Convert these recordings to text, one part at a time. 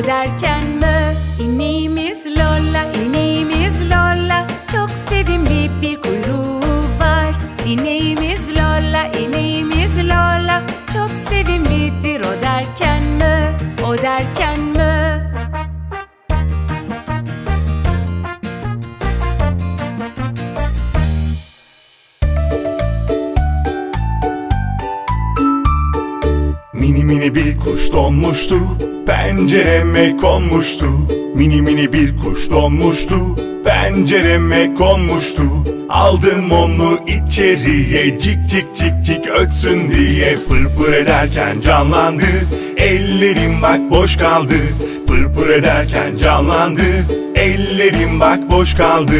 o derken mö. İneğimiz Lola, ineğimiz Lola, çok sevimli bir kuyruğu var. İneğimiz Lola, ineğimiz Lola, çok sevimlidir o derken mö, o derken mö. Mini mini bir kuş donmuştu, pencereme konmuştu. Mini mini bir kuş donmuştu, pencereme konmuştu. Aldım onu içeriye, cik cik cik cik ötsün diye. Pır pır ederken canlandı, ellerim bak boş kaldı. Pır pır ederken canlandı, ellerim bak boş kaldı.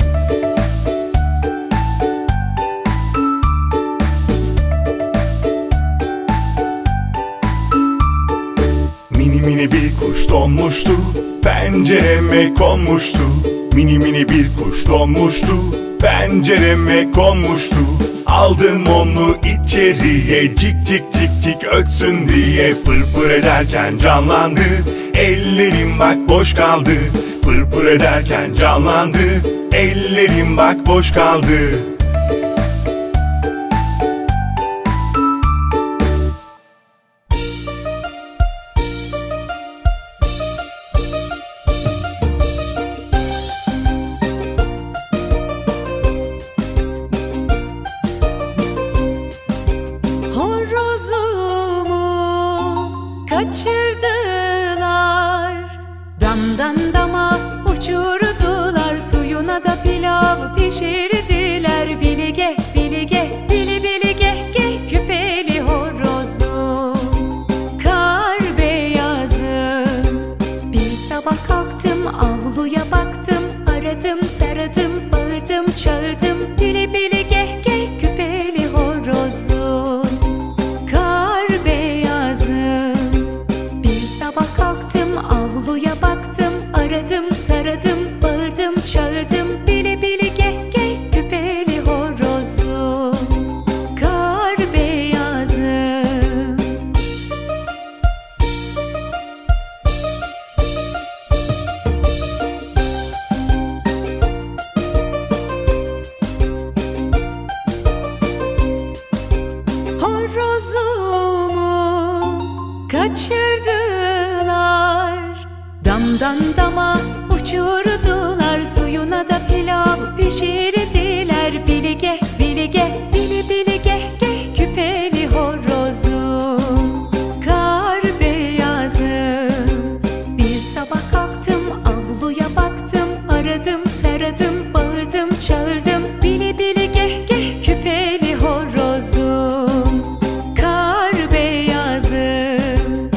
Mini mini bir kuş donmuştu, pencereme konmuştu. Mini mini bir kuş donmuştu, pencereme konmuştu. Aldım onu içeriye, cik cik cik cik ötsün diye. Pır pır ederken canlandı, ellerim bak boş kaldı. Pır pır ederken canlandı, ellerim bak boş kaldı. Kaçırdılar, damdan dama uçurdular, suyuna da pilav pişirdiler. Bili geh, bili geh, bili bili geh geh, küpeli horozum, kar beyazım. Bir sabah kalktım, avluya baktım, aradım taradım, bağırdım çağırdım. Bili bili geh geh, küpeli horozum, kar beyazım. Sabah kalktım, avluya baktım, aradım taradım, bağırdım çağırdım. Bili bili geh geh, küpeli horozum, kar beyazım. Horozumu kaçırdılar, damdan dama uçurdular, suyuna da pilav pişirdiler. Bili geh, bili geh, bili bili geh geh, küpeli horozum, kar beyazım. Bir sabah kalktım, avluya baktım, aradım taradım, bağırdım çağırdım. Bili bili geh geh, küpeli horozum, kar beyazım.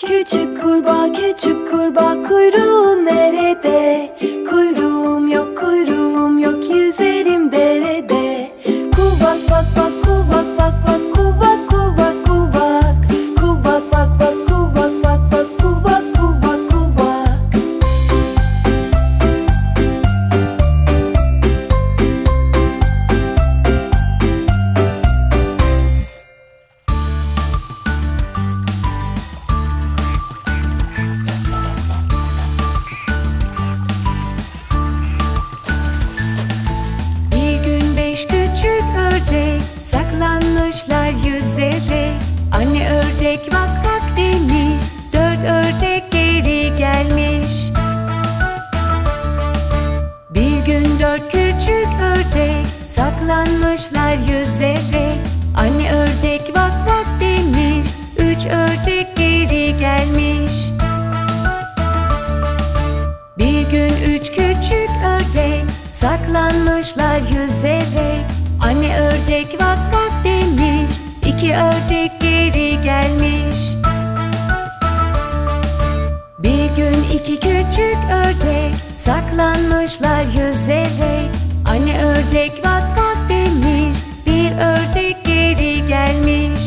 Küçük kurbağa kuyruğun nerede? Kuyruğum yok yüzerim derede. Kuvak vak vak kuvak vak vak kuvak kuvak kuvak. Kuvak vak vak kuvak vak vak kuvak kuvak kuvak. Bir gün 5 küçük ördek saklanmışlar yüzerek. Anne ördek vak vak demiş, 4 ördek geri gelmiş. Bir gün 4 küçük ördek saklanmışlar yüzerek. Anne ördek vak vak demiş, 3 ördek geri gelmiş. Bir gün 3 küçük ördek saklanmışlar yüzerek. Anne ördek vak vak demiş, 2 ördek geri gelmiş. Bir gün 2 küçük ördek saklanmışlar yüzerek. Anne ördek vak vak demiş, 1 ördek geri gelmiş.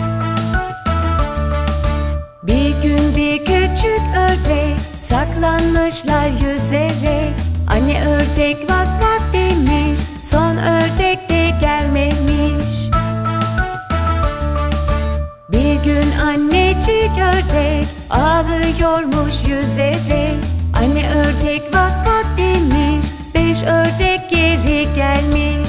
Bir gün 1 küçük ördek saklanmışlar yüzerek. Anne ördek vak vak demiş, son ördek de gelmemiş. Bir gün annecik ördek ağlıyormuş yüzerek. Anne ördek vak vak demiş, 5 ördek geri gelmiş.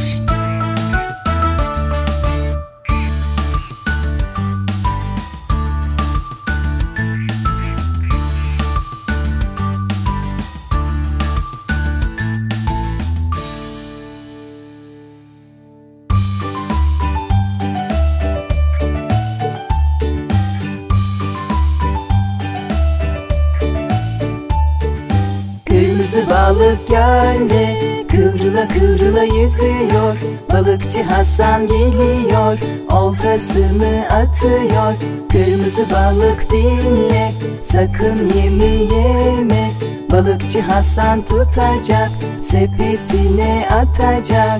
Kırmızı balık gölde kıvrıla kıvrıla yüzüyor. Balıkçı Hasan geliyor, oltasını atıyor. Kırmızı balık dinle, sakın yeme. Balıkçı Hasan tutacak, sepetine atacak.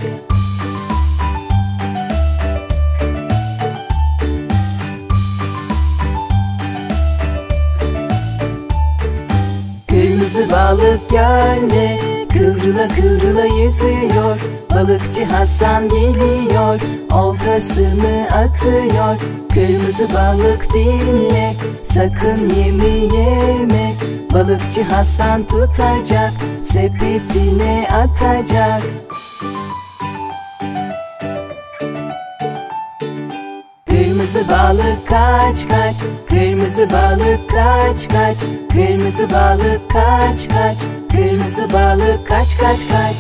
Kırmızı balık gölde kıvrıla kıvrıla yüzüyor. Balıkçı Hasan geliyor, oltasını atıyor. Kırmızı balık dinle, sakın yeme. Balıkçı Hasan tutacak, sepetine atacak. Kırmızı balık kaç kaç, kırmızı balık kaç kaç. Kırmızı balık kaç kaç, kırmızı balık kaç kaç kaç.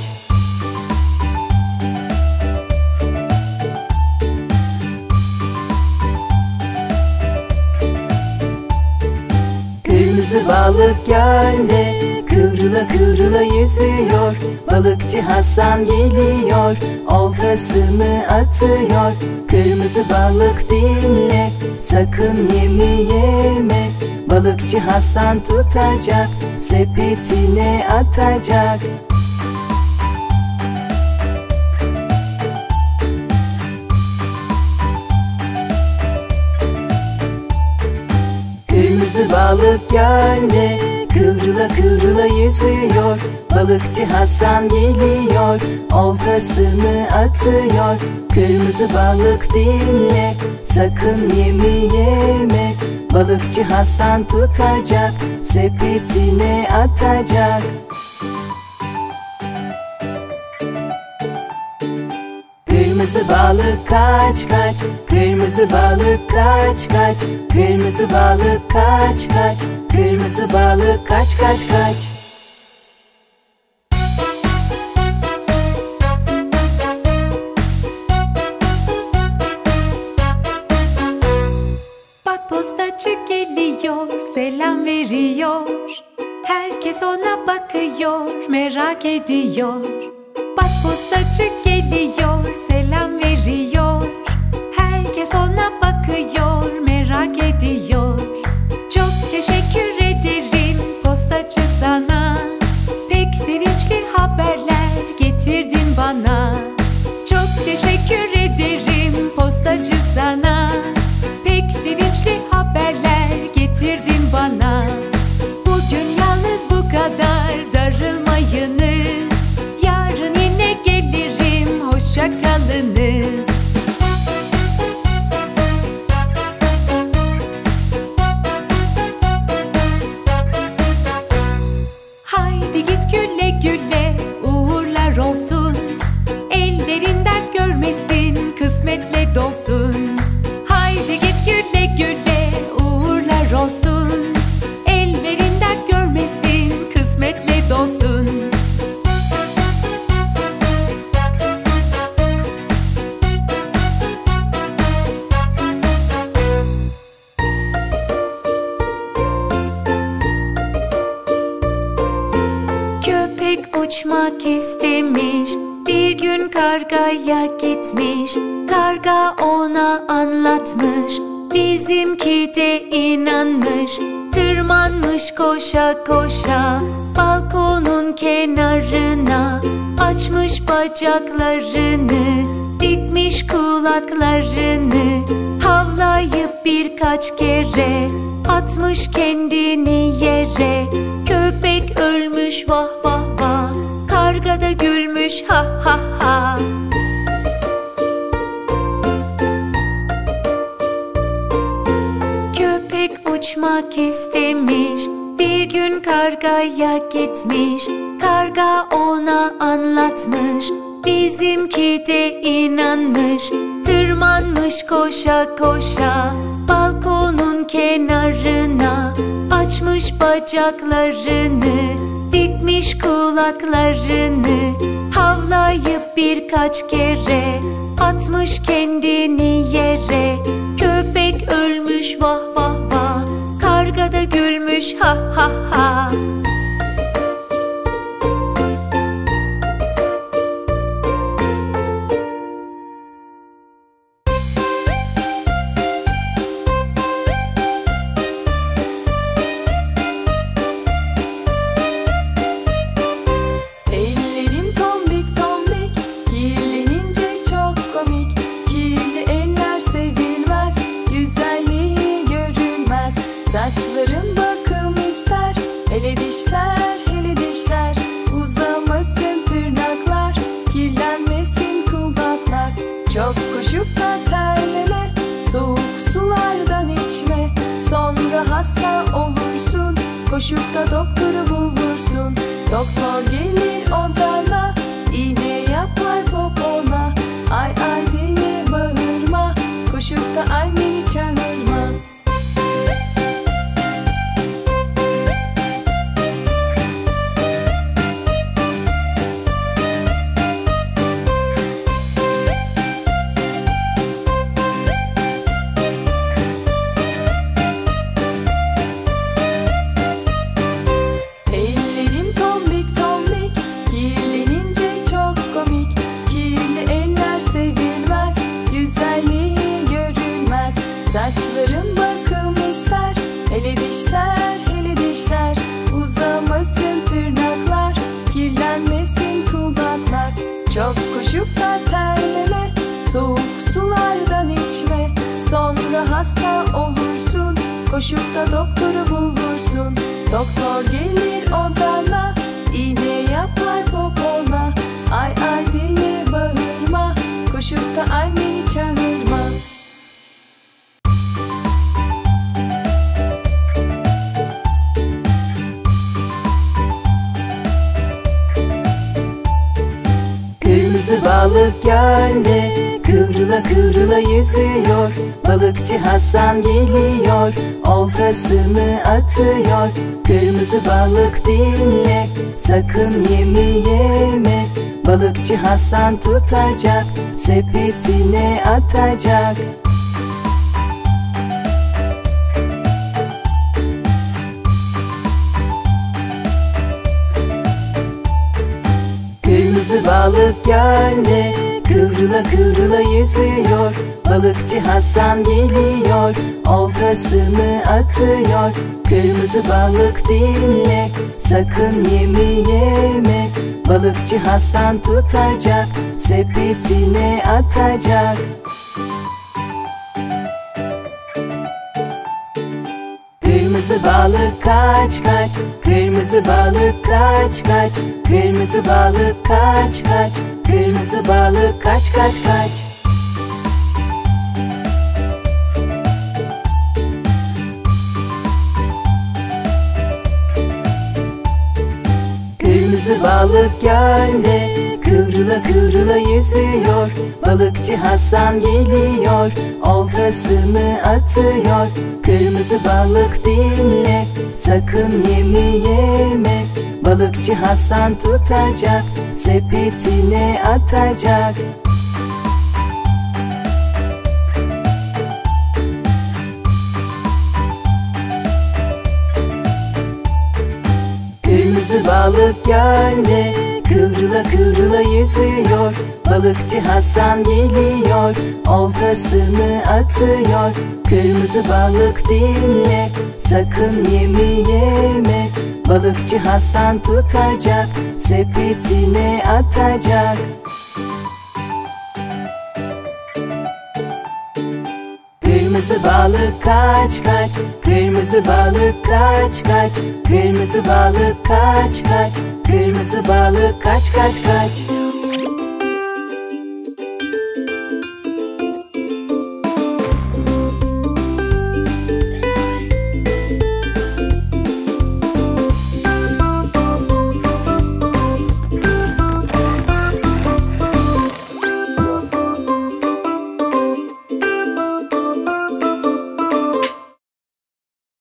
Kırmızı balık gölde kıvrıla kıvrıla yüzüyor. Balıkçı Hasan geliyor, oltasını atıyor. Kırmızı balık dinle, sakın yeme. Balıkçı Hasan tutacak, sepetine atacak. Kırmızı balık gölde kıvrıla kıvrıla yüzüyor. Balıkçı Hasan geliyor, oltasını atıyor. Kırmızı balık dinle, sakın yeme. Balıkçı Hasan tutacak, sepetine atacak. Kırmızı balık kaç kaç, kırmızı balık kaç kaç. Kırmızı balık kaç kaç, kırmızı balık kaç kaç kaç. Bak postacı geliyor, selam veriyor. Herkes ona bakıyor, merak ediyor. Bak postacı geliyor, selam veriyor. Herkes ona bakıyor, merak ediyor. Çok teşekkür bana. Bugün yalnız bu kadar, darılmayınız. Yarın yine gelirim, hoşça kalınız. Haydi git güle güle, uğurlar olsun. Ellerin dert görmesin, kısmetle dolsun. Haydi git güle güle, uğurlar olsun. Ellerin dert görmesin, kısmetle dolsun. Köpek uçmak istemiş, bir gün kargaya gitmiş. Karga ona anlatmış, bizimki de inanmış. Tırmanmış koşa koşa balkonun kenarına. Açmış bacaklarını, dikmiş kulaklarını. Havlayıp birkaç kere atmış kendini yere. Köpek ölmüş vah vah vah, karga da gülmüş ha ha ha. Köpek uçmak istemiş, bir gün kargaya gitmiş. Karga ona anlatmış, bizimki de inanmış. Tırmanmış koşa koşa balkonun kenarına. Açmış bacaklarını, dikmiş kulaklarını. Havlayıp birkaç kere atmış kendini yere. Köpek ölmüş vah vah vah, karga da gülmüş ha ha ha. Ellerim tombik tombik, kirlenince çok komik. Kirli eller sevilmez, güzelliği görünmez. Saçlarım bakım ister, hele dişler, hele dişler. Uzamasın tırnaklar, kirlenmesin kulaklar. Çok koşup da terleme, soğuk sulardan içme. Sonra hasta olursun, koşup da doktoru bulursun. Doktor gelir odana, iğne yapar popona. Ay ay diye bağırma, koşup da anneni çağırma. Ellerim tombik tombik, kirlenince çok komik. Kirli eller sevilmez, güzelliği görünmez. Saçlarım bakım ister, hele dişler, hele dişler. Uzamasın tırnaklar, kirlenmesin kulaklar. Çok koşup da terleme, soğuk sulardan içme. Sonra hasta olursun, koşup da doktoru bulursun. Doktor gelir odana, iğne yapar popona. Ay ay diye bağırma, koşup da anneni çağırma. Kırmızı balık gölde kıvrıla kıvrıla yüzüyor. Balıkçı Hasan geliyor, oltasını atıyor. Kırmızı balık dinle, sakın yeme. Balıkçı Hasan tutacak, sepetine atacak. Kırmızı balık gölde kıvrıla kıvrıla yüzüyor. Balıkçı Hasan geliyor, oltasını atıyor. Kırmızı balık dinle, sakın yeme. Balıkçı Hasan tutacak, sepetine atacak. Kırmızı balık kaç kaç, kırmızı balık kaç kaç, kırmızı balık kaç kaç, kırmızı balık kaç kaç kaç. Kırmızı balık gölde kıvrıla kıvrıla yüzüyor. Balıkçı Hasan geliyor, oltasını atıyor. Kırmızı balık dinle, sakın yeme. Balıkçı Hasan tutacak, sepetine atacak. Kırmızı balık gölde kıvrıla kıvrıla yüzüyor. Balıkçı Hasan geliyor, oltasını atıyor. Kırmızı balık dinle, sakın yeme. Balıkçı Hasan tutacak, sepetine atacak. Kırmızı balık kaç kaç, kırmızı balık kaç kaç, kırmızı balık kaç kaç, kırmızı balık kaç kaç kaç.